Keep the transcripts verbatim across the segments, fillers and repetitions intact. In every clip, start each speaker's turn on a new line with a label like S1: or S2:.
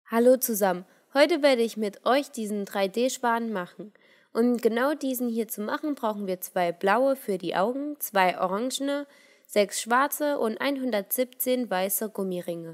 S1: Hallo zusammen, heute werde ich mit euch diesen drei D-Schwan machen. Um genau diesen hier zu machen, brauchen wir zwei blaue für die Augen, zwei orangene, sechs schwarze und hundertsiebzehn weiße Gummiringe.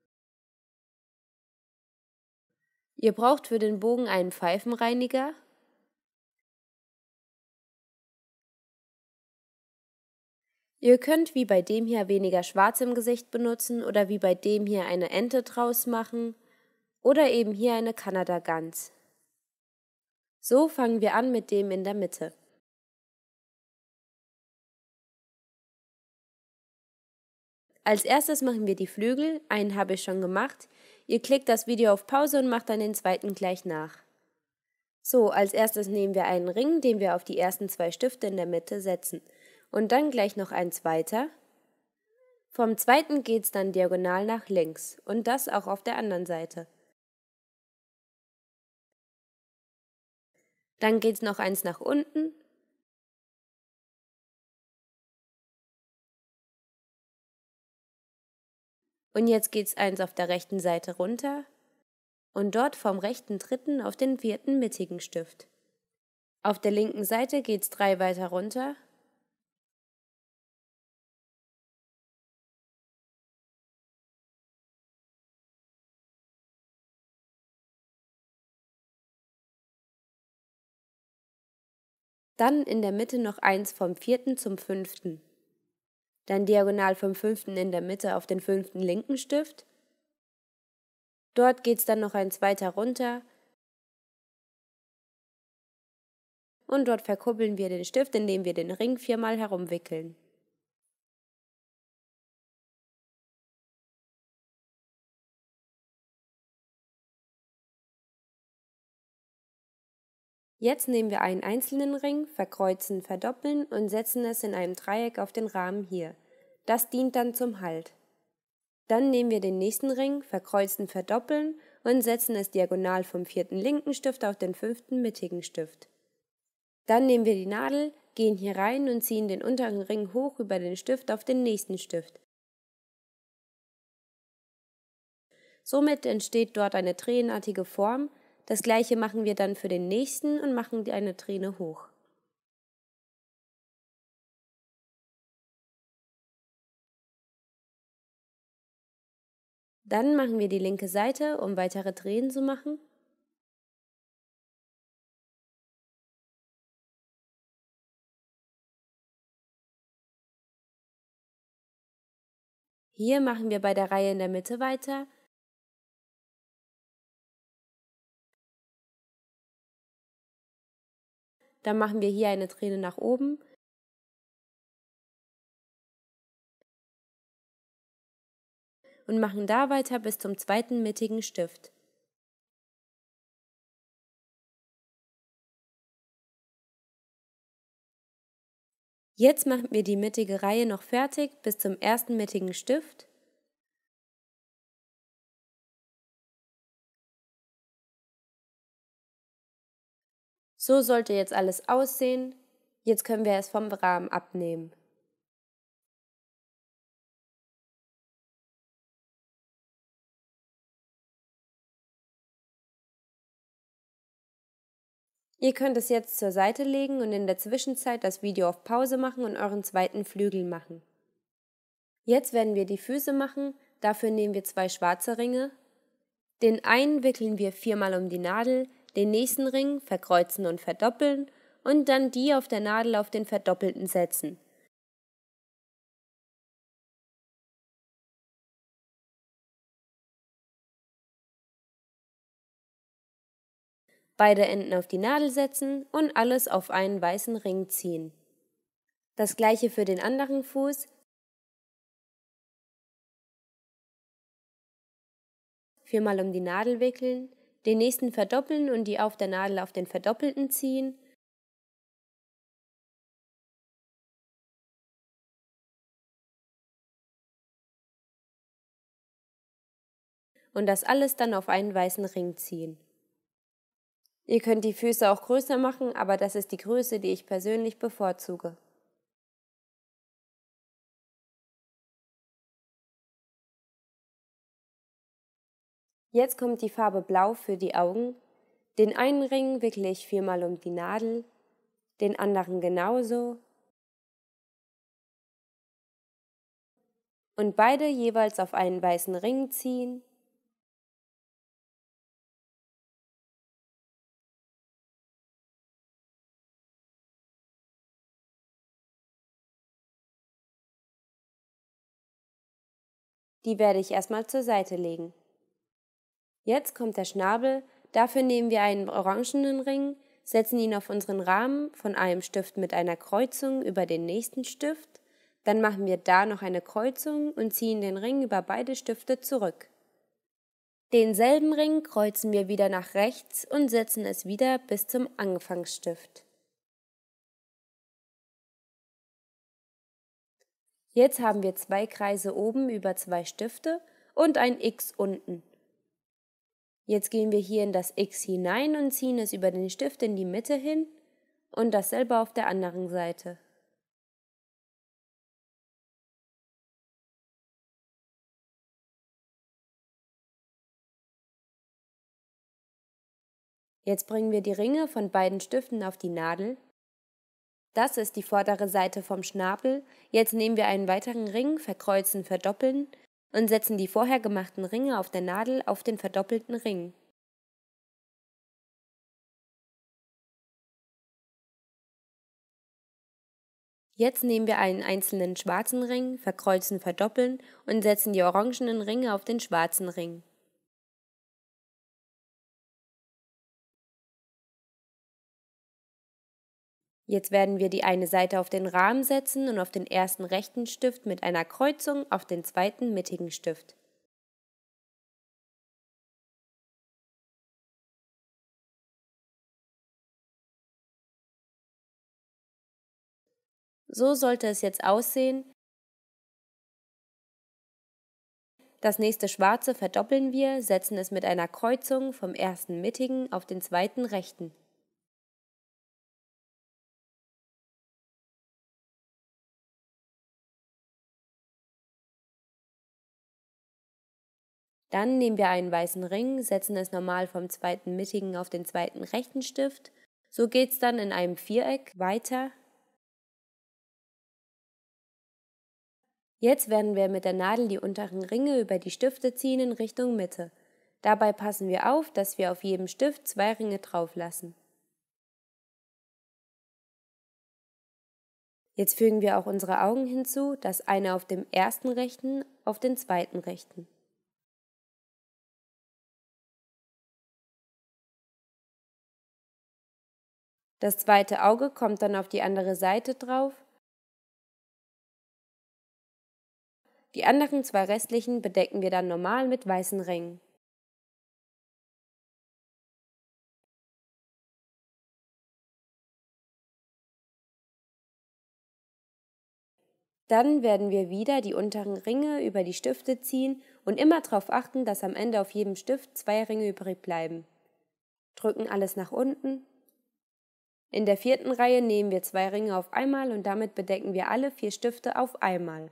S1: Ihr braucht für den Bogen einen Pfeifenreiniger, ihr könnt wie bei dem hier weniger Schwarz im Gesicht benutzen oder wie bei dem hier eine Ente draus machen oder eben hier eine Kanada-Gans. So fangen wir an mit dem in der Mitte. Als erstes machen wir die Flügel, einen habe ich schon gemacht. Ihr klickt das Video auf Pause und macht dann den zweiten gleich nach. So, als erstes nehmen wir einen Ring, den wir auf die ersten zwei Stifte in der Mitte setzen. Und dann gleich noch ein zweiter. Vom zweiten geht es dann diagonal nach links und das auch auf der anderen Seite. Dann geht es noch eins nach unten. Und jetzt geht es eins auf der rechten Seite runter und dort vom rechten dritten auf den vierten mittigen Stift. Auf der linken Seite geht es drei weiter runter. Dann in der Mitte noch eins vom vierten zum fünften. Dann diagonal vom fünften in der Mitte auf den fünften linken Stift. Dort geht es dann noch eins weiter runter. Und dort verkuppeln wir den Stift, indem wir den Ring viermal herumwickeln. Jetzt nehmen wir einen einzelnen Ring, verkreuzen, verdoppeln und setzen es in einem Dreieck auf den Rahmen hier. Das dient dann zum Halt. Dann nehmen wir den nächsten Ring, verkreuzen, verdoppeln und setzen es diagonal vom vierten linken Stift auf den fünften mittigen Stift. Dann nehmen wir die Nadel, gehen hier rein und ziehen den unteren Ring hoch über den Stift auf den nächsten Stift. Somit entsteht dort eine tränenartige Form. Das gleiche machen wir dann für den nächsten und machen eine Träne hoch. Dann machen wir die linke Seite, um weitere Tränen zu machen. Hier machen wir bei der Reihe in der Mitte weiter. Dann machen wir hier eine Träne nach oben. Und machen da weiter bis zum zweiten mittigen Stift. Jetzt machen wir die mittige Reihe noch fertig bis zum ersten mittigen Stift. So sollte jetzt alles aussehen. Jetzt können wir es vom Rahmen abnehmen. Ihr könnt es jetzt zur Seite legen und in der Zwischenzeit das Video auf Pause machen und euren zweiten Flügel machen. Jetzt werden wir die Füße machen, dafür nehmen wir zwei schwarze Ringe. Den einen wickeln wir viermal um die Nadel, den nächsten Ring verkreuzen und verdoppeln und dann die auf der Nadel auf den verdoppelten setzen. Beide Enden auf die Nadel setzen und alles auf einen weißen Ring ziehen. Das gleiche für den anderen Fuß. Viermal um die Nadel wickeln, den nächsten verdoppeln und die auf der Nadel auf den verdoppelten ziehen. Und das alles dann auf einen weißen Ring ziehen. Ihr könnt die Füße auch größer machen, aber das ist die Größe, die ich persönlich bevorzuge. Jetzt kommt die Farbe Blau für die Augen. Den einen Ring wickle ich viermal um die Nadel, den anderen genauso und beide jeweils auf einen weißen Ring ziehen. Die werde ich erstmal zur Seite legen. Jetzt kommt der Schnabel, dafür nehmen wir einen orangenen Ring, setzen ihn auf unseren Rahmen von einem Stift mit einer Kreuzung über den nächsten Stift, dann machen wir da noch eine Kreuzung und ziehen den Ring über beide Stifte zurück. Denselben Ring kreuzen wir wieder nach rechts und setzen es wieder bis zum Anfangsstift. Jetzt haben wir zwei Kreise oben über zwei Stifte und ein X unten. Jetzt gehen wir hier in das X hinein und ziehen es über den Stift in die Mitte hin und dasselbe auf der anderen Seite. Jetzt bringen wir die Ringe von beiden Stiften auf die Nadel. Das ist die vordere Seite vom Schnabel. Jetzt nehmen wir einen weiteren Ring, verkreuzen, verdoppeln und setzen die vorher gemachten Ringe auf der Nadel auf den verdoppelten Ring. Jetzt nehmen wir einen einzelnen schwarzen Ring, verkreuzen, verdoppeln und setzen die orangenen Ringe auf den schwarzen Ring. Jetzt werden wir die eine Seite auf den Rahmen setzen und auf den ersten rechten Stift mit einer Kreuzung auf den zweiten mittigen Stift. So sollte es jetzt aussehen. Das nächste schwarze verdoppeln wir, setzen es mit einer Kreuzung vom ersten mittigen auf den zweiten rechten. Dann nehmen wir einen weißen Ring, setzen es normal vom zweiten mittigen auf den zweiten rechten Stift. So geht's dann in einem Viereck weiter. Jetzt werden wir mit der Nadel die unteren Ringe über die Stifte ziehen in Richtung Mitte. Dabei passen wir auf, dass wir auf jedem Stift zwei Ringe drauf lassen. Jetzt fügen wir auch unsere Augen hinzu, das eine auf dem ersten rechten, auf den zweiten rechten. Das zweite Auge kommt dann auf die andere Seite drauf. Die anderen zwei restlichen bedecken wir dann normal mit weißen Ringen. Dann werden wir wieder die unteren Ringe über die Stifte ziehen und immer darauf achten, dass am Ende auf jedem Stift zwei Ringe übrig bleiben. Drücken alles nach unten. In der vierten Reihe nehmen wir zwei Ringe auf einmal und damit bedecken wir alle vier Stifte auf einmal.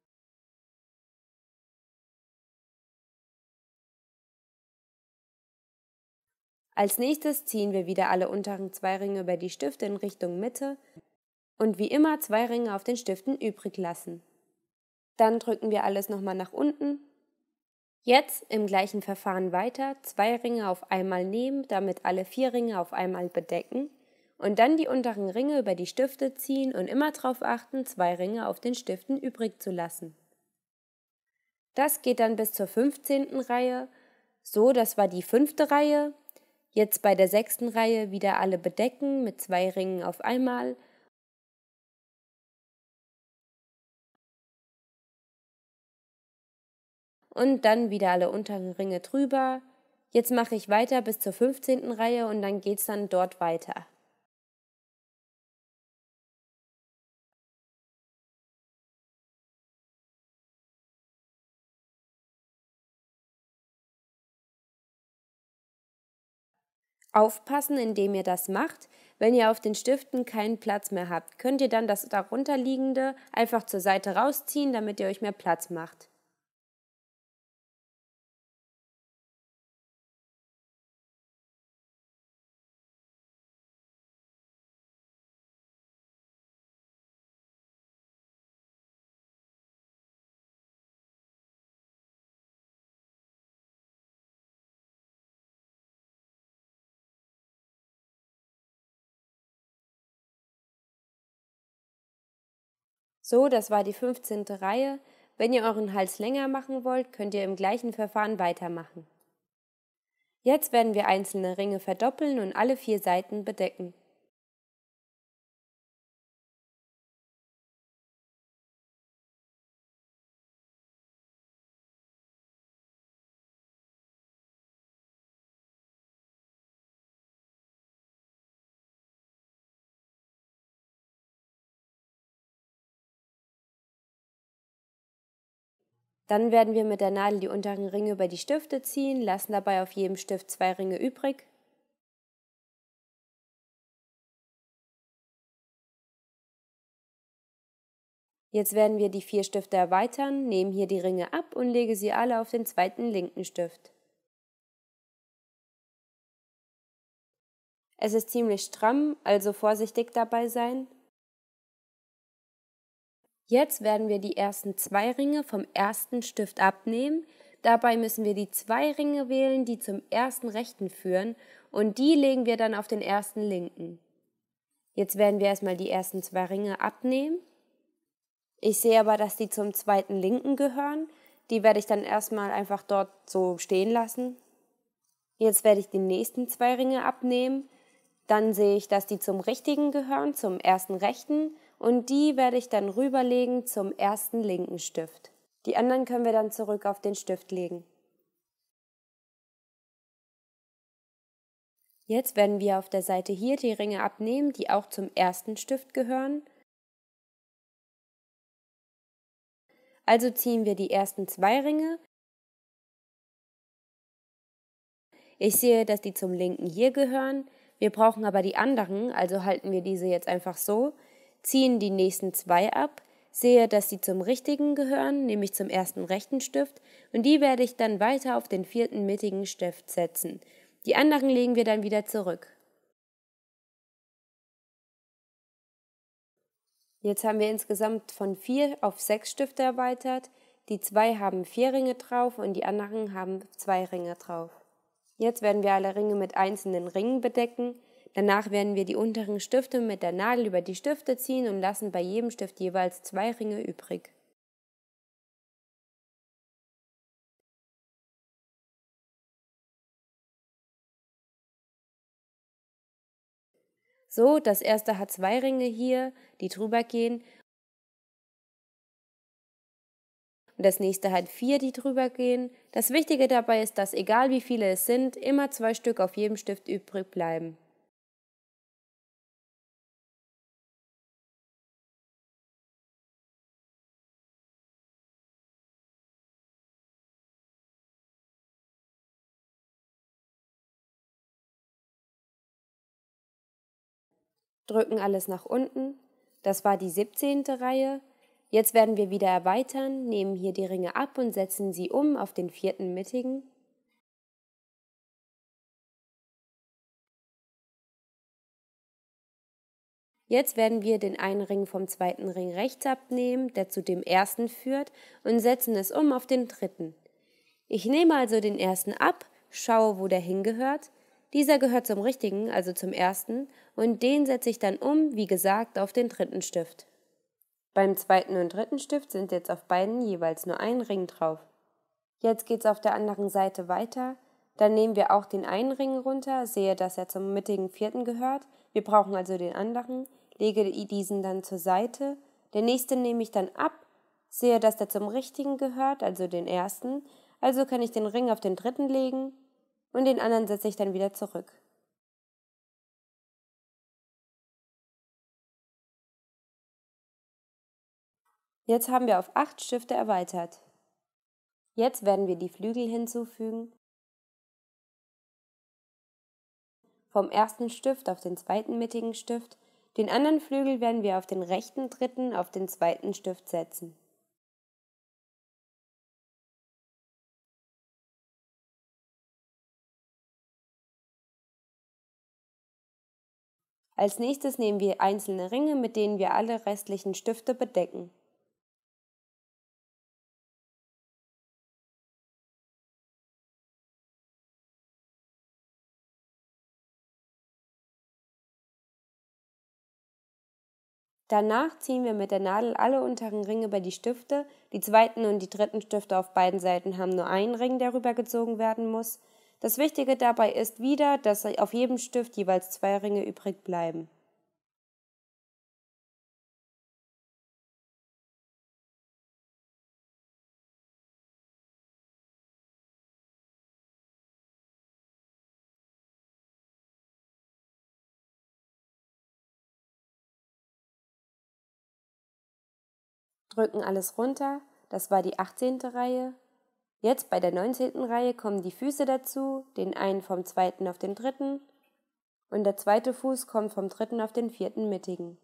S1: Als nächstes ziehen wir wieder alle unteren zwei Ringe über die Stifte in Richtung Mitte und wie immer zwei Ringe auf den Stiften übrig lassen. Dann drücken wir alles nochmal nach unten. Jetzt im gleichen Verfahren weiter, zwei Ringe auf einmal nehmen, damit alle vier Ringe auf einmal bedecken und dann die unteren Ringe über die Stifte ziehen und immer darauf achten, zwei Ringe auf den Stiften übrig zu lassen. Das geht dann bis zur fünfzehnten Reihe. So, das war die fünfte Reihe. Jetzt bei der sechsten Reihe wieder alle bedecken mit zwei Ringen auf einmal. Und dann wieder alle unteren Ringe drüber. Jetzt mache ich weiter bis zur fünfzehnten Reihe und dann geht es dann dort weiter. Aufpassen, indem ihr das macht. Wenn ihr auf den Stiften keinen Platz mehr habt, könnt ihr dann das darunterliegende einfach zur Seite rausziehen, damit ihr euch mehr Platz macht. So, das war die fünfzehnte Reihe. Wenn ihr euren Hals länger machen wollt, könnt ihr im gleichen Verfahren weitermachen. Jetzt werden wir einzelne Ringe verdoppeln und alle vier Seiten bedecken. Dann werden wir mit der Nadel die unteren Ringe über die Stifte ziehen, lassen dabei auf jedem Stift zwei Ringe übrig. Jetzt werden wir die vier Stifte erweitern, nehmen hier die Ringe ab und lege sie alle auf den zweiten linken Stift. Es ist ziemlich stramm, also vorsichtig dabei sein. Jetzt werden wir die ersten zwei Ringe vom ersten Stift abnehmen. Dabei müssen wir die zwei Ringe wählen, die zum ersten rechten führen, und die legen wir dann auf den ersten linken. Jetzt werden wir erstmal die ersten zwei Ringe abnehmen. Ich sehe aber, dass die zum zweiten linken gehören. Die werde ich dann erstmal einfach dort so stehen lassen. Jetzt werde ich die nächsten zwei Ringe abnehmen. Dann sehe ich, dass die zum richtigen gehören, zum ersten rechten, und die werde ich dann rüberlegen zum ersten linken Stift. Die anderen können wir dann zurück auf den Stift legen. Jetzt werden wir auf der Seite hier die Ringe abnehmen, die auch zum ersten Stift gehören. Also ziehen wir die ersten zwei Ringe. Ich sehe, dass die zum linken hier gehören. Wir brauchen aber die anderen, also halten wir diese jetzt einfach so, ziehen die nächsten zwei ab, sehe, dass die zum richtigen gehören, nämlich zum ersten rechten Stift, und die werde ich dann weiter auf den vierten mittigen Stift setzen. Die anderen legen wir dann wieder zurück. Jetzt haben wir insgesamt von vier auf sechs Stifte erweitert. Die zwei haben vier Ringe drauf und die anderen haben zwei Ringe drauf. Jetzt werden wir alle Ringe mit einzelnen Ringen bedecken. Danach werden wir die unteren Stifte mit der Nadel über die Stifte ziehen und lassen bei jedem Stift jeweils zwei Ringe übrig. So, das erste hat zwei Ringe hier, die drüber gehen. Und das nächste hat vier, die drüber gehen. Das Wichtige dabei ist, dass egal wie viele es sind, immer zwei Stück auf jedem Stift übrig bleiben. Drücken alles nach unten. Das war die siebzehnte Reihe. Jetzt werden wir wieder erweitern, nehmen hier die Ringe ab und setzen sie um auf den vierten mittigen. Jetzt werden wir den einen Ring vom zweiten Ring rechts abnehmen, der zu dem ersten führt, und setzen es um auf den dritten. Ich nehme also den ersten ab, schaue, wo der hingehört. Dieser gehört zum richtigen, also zum ersten, und den setze ich dann um, wie gesagt, auf den dritten Stift. Beim zweiten und dritten Stift sind jetzt auf beiden jeweils nur ein Ring drauf. Jetzt geht es auf der anderen Seite weiter. Dann nehmen wir auch den einen Ring runter, sehe, dass er zum mittigen vierten gehört. Wir brauchen also den anderen, lege diesen dann zur Seite. Den nächsten nehme ich dann ab, sehe, dass der zum richtigen gehört, also den ersten. Also kann ich den Ring auf den dritten legen und den anderen setze ich dann wieder zurück. Jetzt haben wir auf acht Stifte erweitert. Jetzt werden wir die Flügel hinzufügen. Vom ersten Stift auf den zweiten mittigen Stift. Den anderen Flügel werden wir auf den rechten dritten auf den zweiten Stift setzen. Als nächstes nehmen wir einzelne Ringe, mit denen wir alle restlichen Stifte bedecken. Danach ziehen wir mit der Nadel alle unteren Ringe über die Stifte. Die zweiten und die dritten Stifte auf beiden Seiten haben nur einen Ring, der rübergezogen werden muss. Das Wichtige dabei ist wieder, dass auf jedem Stift jeweils zwei Ringe übrig bleiben. Drücken alles runter, das war die achtzehnte Reihe. Jetzt bei der neunzehnten Reihe kommen die Füße dazu, den einen vom zweiten auf den dritten und der zweite Fuß kommt vom dritten auf den vierten mittigen.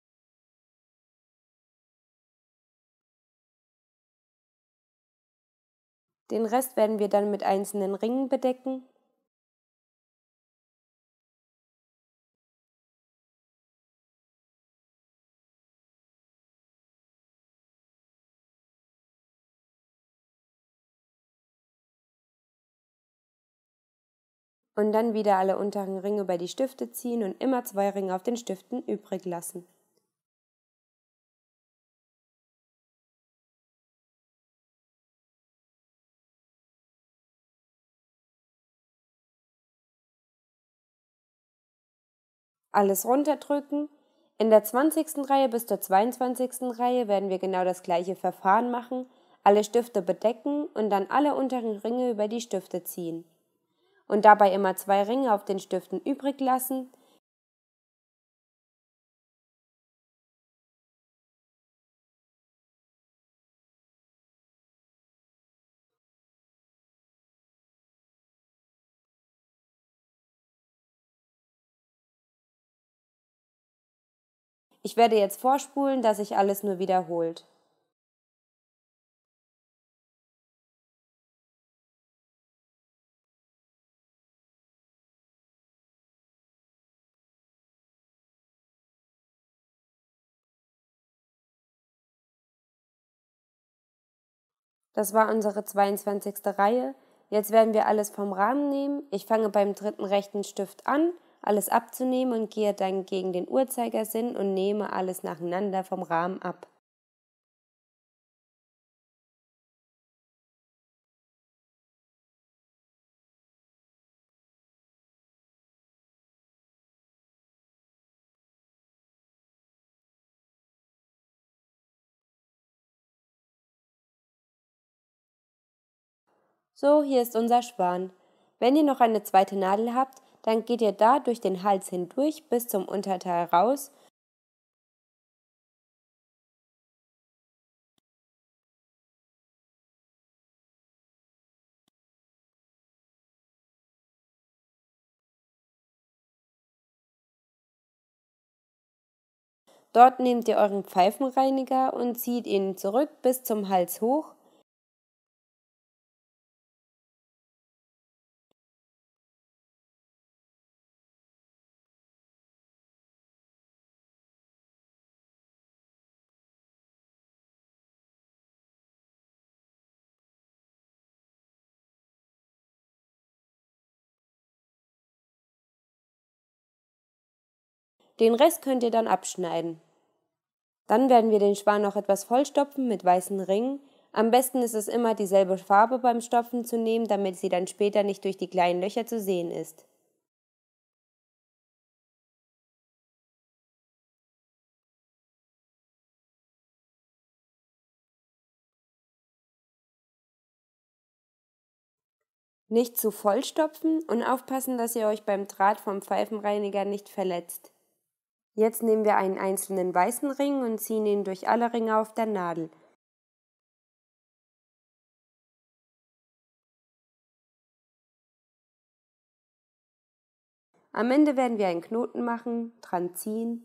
S1: Den Rest werden wir dann mit einzelnen Ringen bedecken. Und dann wieder alle unteren Ringe über die Stifte ziehen und immer zwei Ringe auf den Stiften übrig lassen. Alles runterdrücken. In der zwanzigsten Reihe bis zur zweiundzwanzigsten Reihe werden wir genau das gleiche Verfahren machen, alle Stifte bedecken und dann alle unteren Ringe über die Stifte ziehen. Und dabei immer zwei Ringe auf den Stiften übrig lassen. Ich werde jetzt vorspulen, dass sich alles nur wiederholt. Das war unsere zweiundzwanzigste Reihe. Jetzt werden wir alles vom Rahmen nehmen. Ich fange beim dritten rechten Stift an, alles abzunehmen und gehe dann gegen den Uhrzeigersinn und nehme alles nacheinander vom Rahmen ab. So, hier ist unser Span. Wenn ihr noch eine zweite Nadel habt, dann geht ihr da durch den Hals hindurch bis zum Unterteil raus. Dort nehmt ihr euren Pfeifenreiniger und zieht ihn zurück bis zum Hals hoch. Den Rest könnt ihr dann abschneiden. Dann werden wir den Span noch etwas vollstopfen mit weißen Ringen. Am besten ist es immer, dieselbe Farbe beim Stopfen zu nehmen, damit sie dann später nicht durch die kleinen Löcher zu sehen ist. Nicht zu voll stopfen und aufpassen, dass ihr euch beim Draht vom Pfeifenreiniger nicht verletzt. Jetzt nehmen wir einen einzelnen weißen Ring und ziehen ihn durch alle Ringe auf der Nadel. Am Ende werden wir einen Knoten machen, dran ziehen.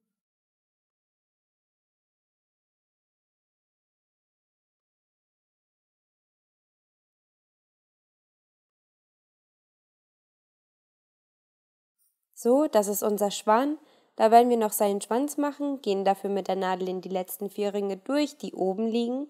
S1: So, das ist unser Schwan. Da werden wir noch seinen Schwanz machen, gehen dafür mit der Nadel in die letzten vier Ringe durch, die oben liegen.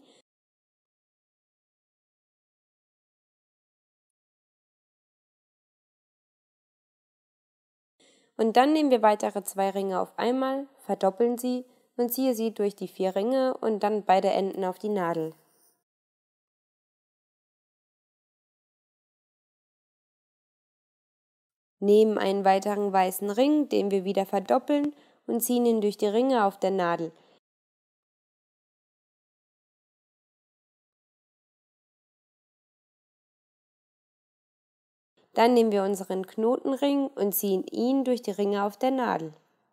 S1: Und dann nehmen wir weitere zwei Ringe auf einmal, verdoppeln sie und ziehe sie durch die vier Ringe und dann beide Enden auf die Nadel. Nehmen einen weiteren weißen Ring, den wir wieder verdoppeln und ziehen ihn durch die Ringe auf der Nadel. Dann nehmen wir unseren Knotenring und ziehen ihn durch die Ringe auf der Nadel.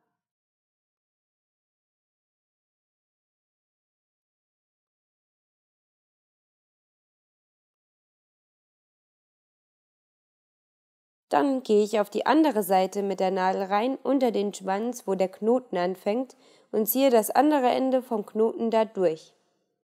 S1: Dann gehe ich auf die andere Seite mit der Nadel rein unter den Schwanz, wo der Knoten anfängt, und ziehe das andere Ende vom Knoten da durch.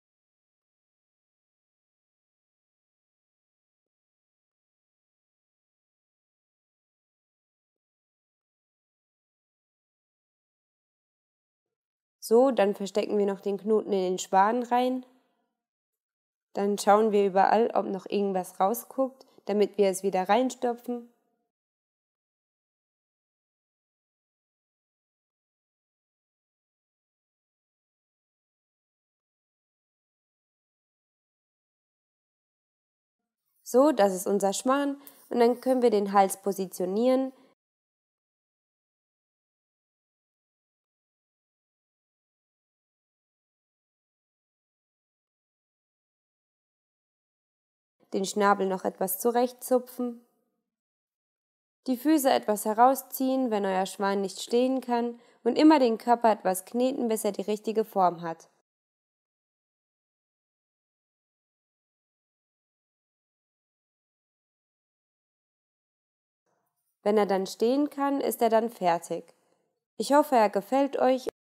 S1: So, dann verstecken wir noch den Knoten in den Schwan rein. Dann schauen wir überall, ob noch irgendwas rausguckt, damit wir es wieder reinstopfen. So, das ist unser Schwan und dann können wir den Hals positionieren. Den Schnabel noch etwas zurechtzupfen, die Füße etwas herausziehen, wenn euer Schwan nicht stehen kann, und immer den Körper etwas kneten, bis er die richtige Form hat. Wenn er dann stehen kann, ist er dann fertig. Ich hoffe, er gefällt euch.